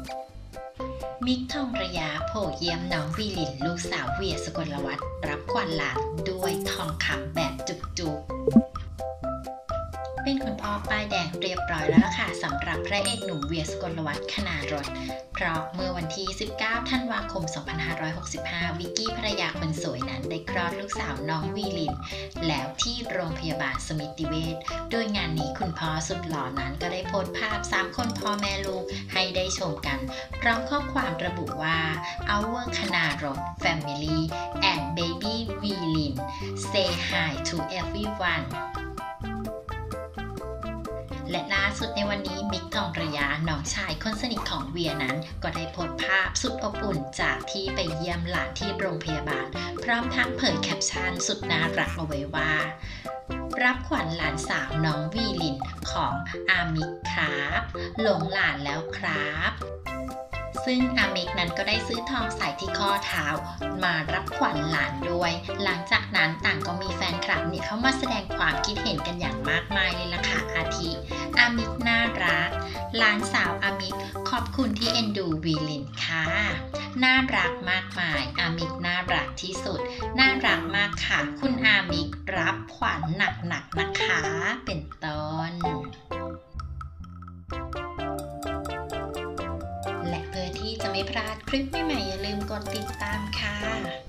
มิกทองระยะโผล่เยี่ยมน้องวีลินลูกสาวเวียสกลวัฒน์รับขวัญหลานด้วยทองคำแบบจุกๆเป็นคุณพ่อป้ายแดงเรียบร้อยแล้วล่ะค่ะสำหรับพระเอกหนุ่มเวียสกลวัฒน์คณารถเพราะเมื่อวันที่ 19 ธันวาคม 2565 วิกกี้ภรรยาคนสวยนั้นได้คลอดลูกสาวน้องวีลินแล้วที่โรงพยาบาลสมิติเวชโดยงานนี้คุณพ่อสุดหล่อนั้นก็ได้โพสต์ภาพ 3 คนพ่อแม่ลูกให้ได้ชมกันพร้อมข้อความระบุว่า Our คณารถ Family and Baby Vilin say hi to everyoneและล่าสุดในวันนี้มิกทองระยะน้องชายคนสนิทของเวียนั้นก็ได้โพสต์ภาพสุดอบอุ่นจากที่ไปเยี่ยมหลานที่โรงพยาบาลพร้อมทั้งเผยแคปชั่นสุดน่ารักเอาไว้ว่ารับขวัญหลานสาวน้องวีลินของอามิกครับหลงหลานแล้วครับซึ่งอามิกนั้นก็ได้ซื้อทองใส่ที่ข้อเท้ามารับขวัญหลานด้วยหลังจากนั้นต่างก็มีแฟนคลับเข้ามาแสดงความคิดเห็นกันอย่างมากมายเลยล่ะค่ะอาทิอามิกน่ารักหลานสาวอามิกขอบคุณที่เอ็นดูวีลินค่ะน่ารักมากมายอามิกน่ารักที่สุดน่ารักมากค่ะคุณอามิกรับขวัญหนักๆนะคะเป็นต้นและเพื่อที่จะไม่พลาดคลิปใหม่ๆอย่าลืมกดติดตามค่ะ